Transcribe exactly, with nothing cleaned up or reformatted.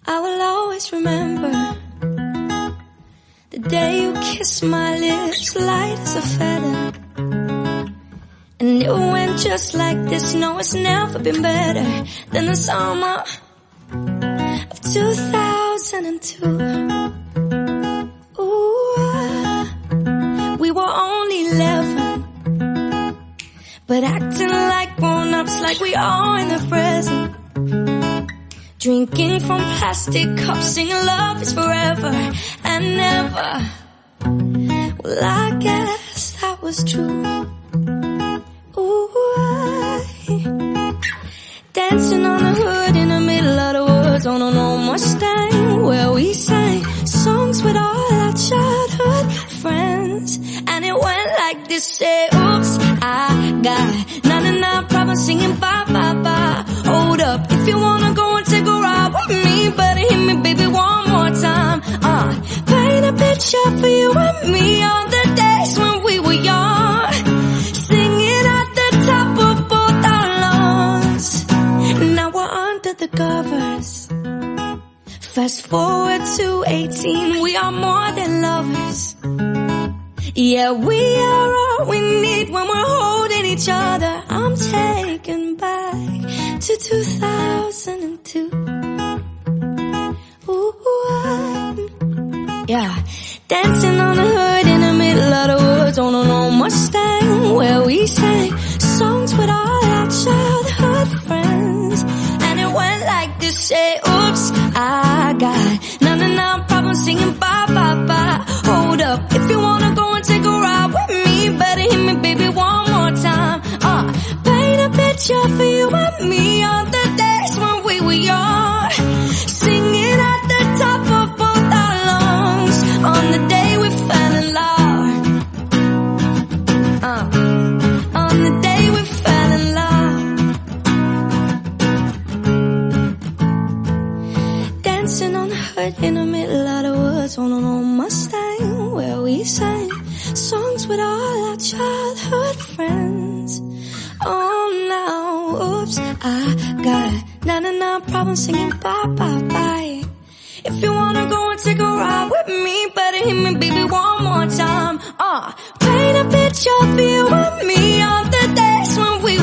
I will always remember the day you kissed my lips, light as a feather. And it went just like this. No, it's never been better than the summer of two thousand two. Ooh, we were only eleven, but acting like grown-ups, like we are in the present. Drinking from plastic cups, singing love is forever and never. Well, I guess that was true. Ooh, dancing on the hood in the middle of the woods on an old Mustang, where we sang songs with all our childhood friends. And it went like this, say, oops, I got ninety-nine problems singing bye, bye, bye. Hold up, if you wanna go and take a ride with me, better hit me, baby, one more time. Uh, paint a picture for you and me on the days when we were young, singing at the top of both our lungs. Now we're under the covers. Fast forward to eighteen, we are more than lovers. Yeah, we are all we need when we're holding each other. I'm taken back to two thousand two. Ooh, yeah, dancing on the hood in the middle of the woods on an old Mustang, where we sang songs with all our childhood friends. And it went like this, say, oops, I got ninety-nine problems singing bye, bye, bye. Hold up, if you wanna go and take a ride with me, better hit me, baby, one more time. Uh, paint a picture for you and me on the days when we were young, singing at the top of both our lungs on the day we fell in love. Uh, on the day we fell in love. Dancing on the hood in the middle of the woods on an old Mustang, where we sang songs with all our childhood friends. Oh, now, oops, I got ninety-nine problems singing bye, bye, bye. If you wanna go and take a ride with me, better hit me, baby, one more time. Uh, paint a picture for you and me on the days when we